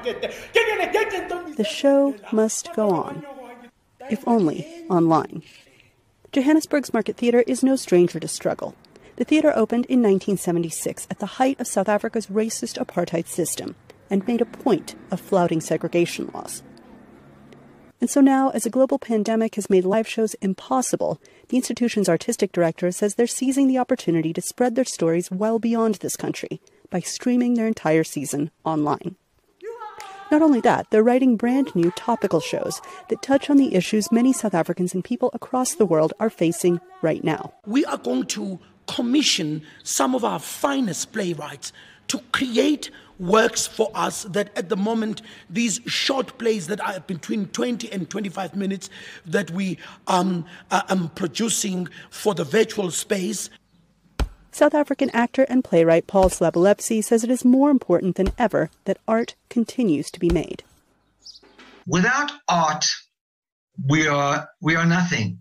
The show must go on, if only online. Johannesburg's Market Theatre is no stranger to struggle. The theatre opened in 1976 at the height of South Africa's racist apartheid system and made a point of flouting segregation laws. And so now, as a global pandemic has made live shows impossible, the institution's artistic director says they're seizing the opportunity to spread their stories well beyond this country by streaming their entire season online. Not only that, they're writing brand new topical shows that touch on the issues many South Africans and people across the world are facing right now. We are going to commission some of our finest playwrights to create works for us that at the moment, these short plays that are between 20 and 25 minutes that we are producing for the virtual space. South African actor and playwright Paul Slabolepsi says it is more important than ever that art continues to be made. Without art, we are nothing.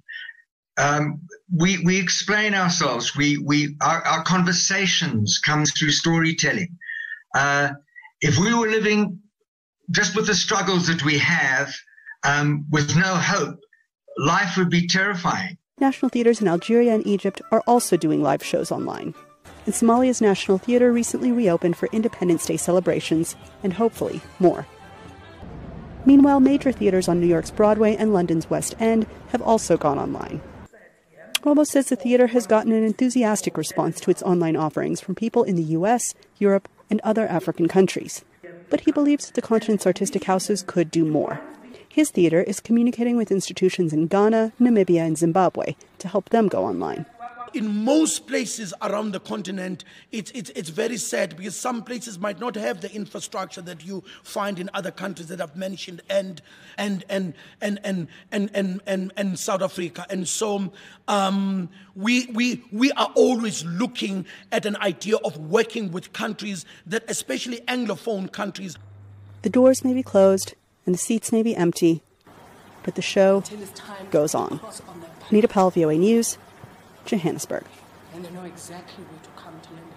We explain ourselves. Our conversations come through storytelling. If we were living just with the struggles that we have, with no hope, life would be terrifying. National theatres in Algeria and Egypt are also doing live shows online. And Somalia's National Theatre recently reopened for Independence Day celebrations, and hopefully more. Meanwhile, major theatres on New York's Broadway and London's West End have also gone online. Romo says the theatre has gotten an enthusiastic response to its online offerings from people in the U.S., Europe, and other African countries. But he believes that the continent's artistic houses could do more. His theatre is communicating with institutions in Ghana, Namibia, and Zimbabwe to help them go online. In most places around the continent, it's very sad because some places might not have the infrastructure that you find in other countries that I've mentioned, and South Africa. And so we are always looking at an idea of working with countries that, especially Anglophone countries. The doors may be closed and the seats may be empty, but the show goes on. Anita, Powell, VOA News, Johannesburg. And they know exactly where to come to learn.